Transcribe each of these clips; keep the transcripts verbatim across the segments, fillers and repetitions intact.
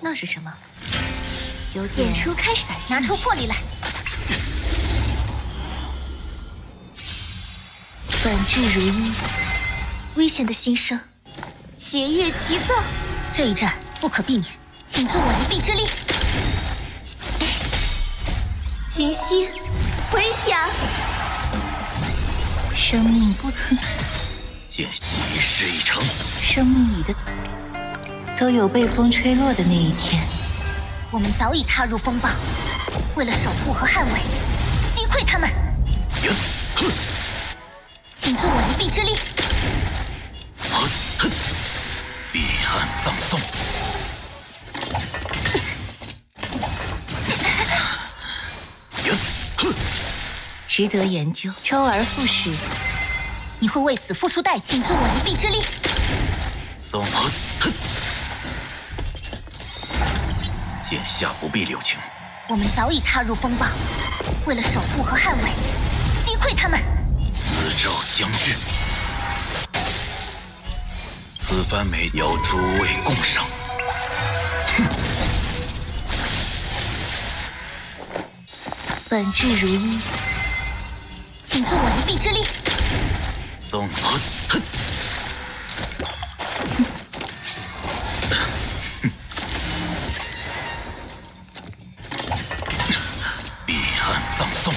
那是什么？有点演出开始，拿出魄力来。 本质如一，危险的新生， 邪乐齐奏。 这一战不可避免，请助我一臂之力。 群星回响， 生命不见习事已成。 生命里的都有被风吹落的那一天。 我们早已踏入风暴，为了守护和捍卫，击溃他们。请助我一臂之力。 彼岸葬送。 值得研究，周而复始。 你会为此付出代价，请助我一臂之力。 送。剑下不必留情。 我们早已踏入风暴，为了守护和捍卫，击溃他们。 此兆将至，此番美邀诸位共赏。 本质如一， 请助我一臂之力。 送。彼岸葬送。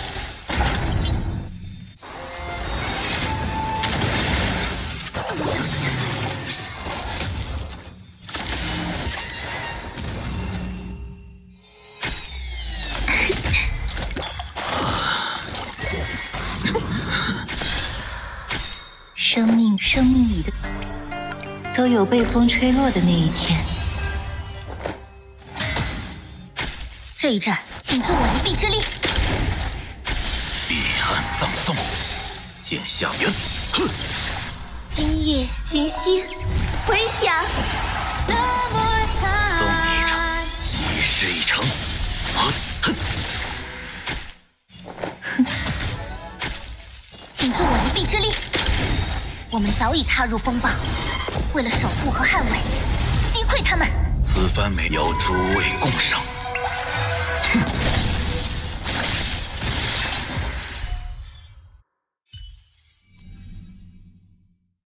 生命，生命里的都有被风吹落的那一天。 这一战，请助我一臂之力。 彼岸葬送，剑下缘。 今夜群星回响。 送你一场，习事已成。 请助我一臂之力。我们早已踏入风暴，为了守护和捍卫，击溃他们。 此番美邀诸位共赏。